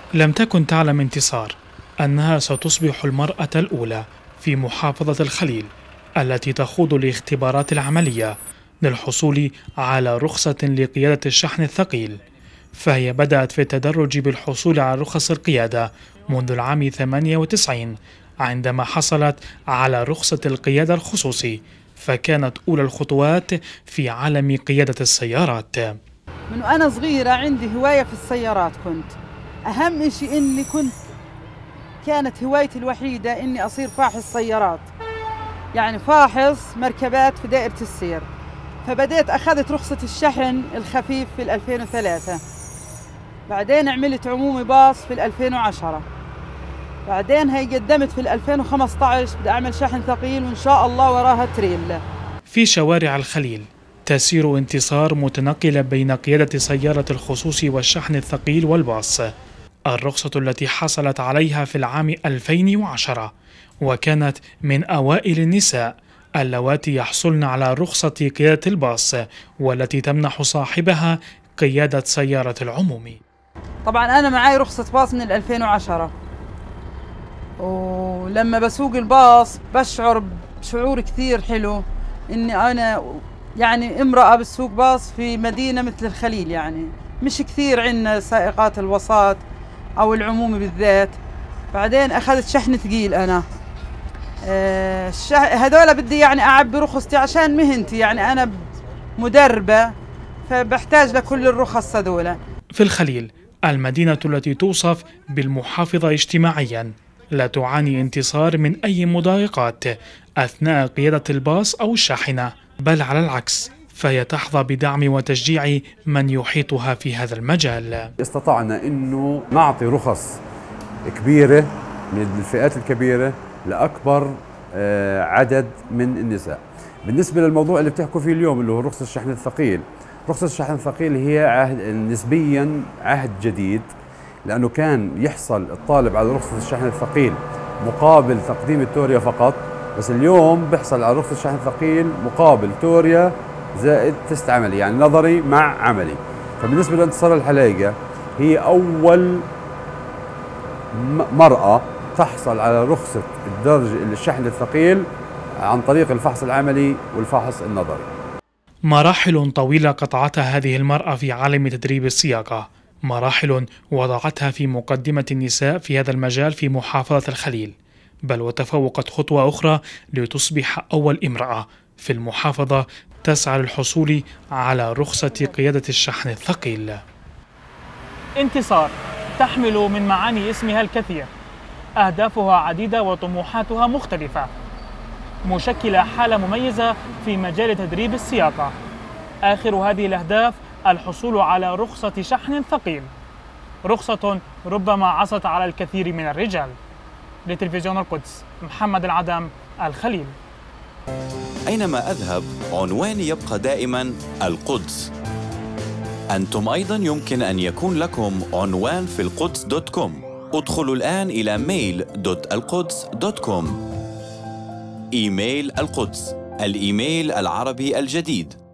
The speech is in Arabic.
لم تكن تعلم انتصار أنها ستصبح المرأة الأولى في محافظة الخليل التي تخوض الاختبارات العملية للحصول على رخصة لقيادة الشحن الثقيل، فهي بدأت في التدرج بالحصول على رخص القيادة منذ العام 98 عندما حصلت على رخصة القيادة الخصوصي، فكانت أولى الخطوات في عالم قيادة السيارات. من وأنا صغيرة عندي هواية في السيارات، كنت أهم شيء إني كانت هوايتي الوحيدة إني أصير فاحص سيارات، يعني فاحص مركبات في دائرة السير. فبدأت أخذت رخصة الشحن الخفيف في 2003، بعدين عملت عمومي باص في 2010، بعدين هي قدمت في 2015 بدي أعمل شحن ثقيل وإن شاء الله وراها تريل. في شوارع الخليل تسير انتصار متنقلة بين قيادة سيارة الخصوص والشحن الثقيل والباص، الرخصة التي حصلت عليها في العام 2010، وكانت من أوائل النساء اللواتي يحصلن على رخصة قيادة الباص والتي تمنح صاحبها قيادة سيارة العموم. طبعا أنا معي رخصة باص من 2010، ولما بسوق الباص بشعر بشعور كثير حلو إني أنا يعني امرأة بتسوق باص في مدينة مثل الخليل، يعني مش كثير عندنا سائقات الوساط أو العمومي بالذات. بعدين أخذت شحن ثقيل أنا، هذولا بدي يعني أعبي رخصتي عشان مهنتي، يعني أنا مدربة فبحتاج لكل الرخص هذولا. في الخليل المدينة التي توصف بالمحافظة اجتماعيا لا تعاني انتصار من أي مضايقات أثناء قيادة الباص أو الشاحنة، بل على العكس فهي تحظى بدعم وتشجيع من يحيطها في هذا المجال. استطعنا أنه نعطي رخص كبيرة من الفئات الكبيرة لأكبر عدد من النساء. بالنسبة للموضوع اللي بتحكوا فيه اليوم اللي هو رخصة الشحن الثقيل، رخصة الشحن الثقيل هي نسبيا عهد جديد، لأنه كان يحصل الطالب على رخصة الشحن الثقيل مقابل تقديم التوريا فقط، بس اليوم بيحصل على رخصة الشحن الثقيل مقابل توريا زائد تست عملي، يعني نظري مع عملي. فبالنسبة لانتصار الحلايقة هي أول مرأة تحصل على رخصة الدرج الشحن الثقيل عن طريق الفحص العملي والفحص النظري. مراحل طويلة قطعتها هذه المرأة في عالم تدريب السياقة، مراحل وضعتها في مقدمة النساء في هذا المجال في محافظة الخليل، بل وتفوقت خطوة أخرى لتصبح أول امرأة في المحافظة تسعى للحصول على رخصة قيادة الشحن الثقيل. انتصار تحمل من معاني اسمها الكثير، أهدافها عديدة وطموحاتها مختلفة، مشكلة حالة مميزة في مجال تدريب السياقة. آخر هذه الأهداف الحصول على رخصة شحن ثقيل، رخصة ربما عصت على الكثير من الرجال. لتلفزيون القدس، محمد العدم، الخليل. أينما أذهب عنواني يبقى دائما القدس. أنتم أيضا يمكن أن يكون لكم عنوان في القدس.com. ادخلوا الآن إلى mail.alquds.com. إيميل القدس، الإيميل العربي الجديد.